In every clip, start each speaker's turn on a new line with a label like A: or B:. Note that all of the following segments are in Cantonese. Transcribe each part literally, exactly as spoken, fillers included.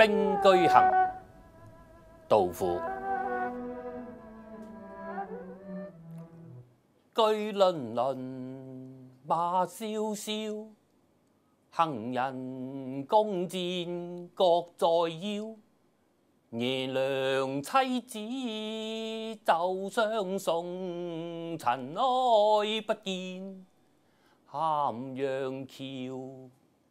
A: 兵居行，杜甫。車轔轔，馬蕭蕭，行人弓箭各在腰。爺娘妻子晝相送，塵埃不見咸陽橋。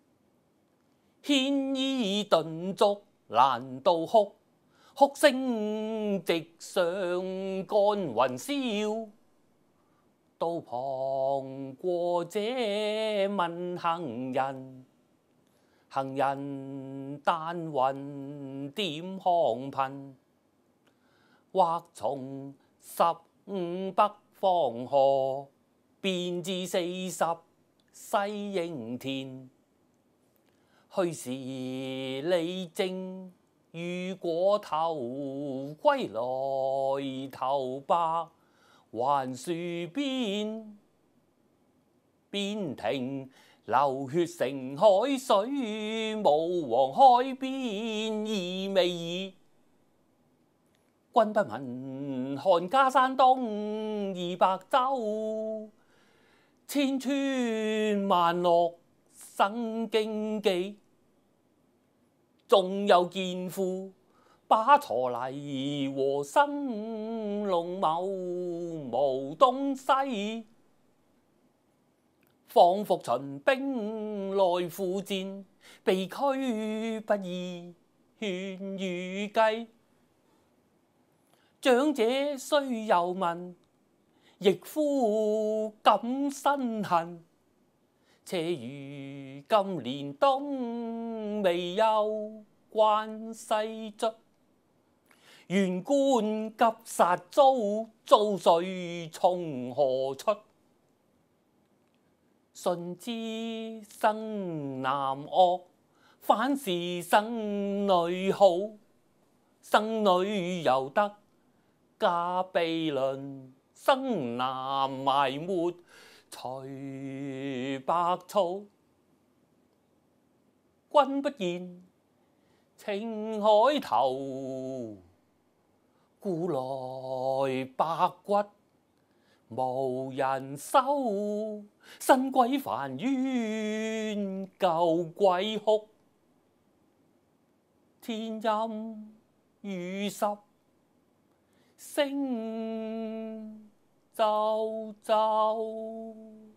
A: 牽衣頓足攔道哭，哭聲直上干雲霄。道旁過者問行人，行人但云點康貧。或從十五北方河，便至四十西營田。去時李靖雨過頭，歸來頭白還戍邊。邊庭流血成海水，武王開邊意未已。君不聞漢家山東二百州，千村萬落生荊棘。縱有劍婦把鋤泥和生龍謀無東西。況復秦兵來赴戰，被驅不義勸與計。長者雖有問，役夫敢身痕。且如今年冬，未有關西卒。縣官急殺租，租稅從何出？順之生男惡，反是生女好。生女猶得嫁毗鄰，生男埋沒隨百草。君不見青海頭，故來白骨無人收。新歸煩冤舊鬼哭，天陰雨濕聲啾啾。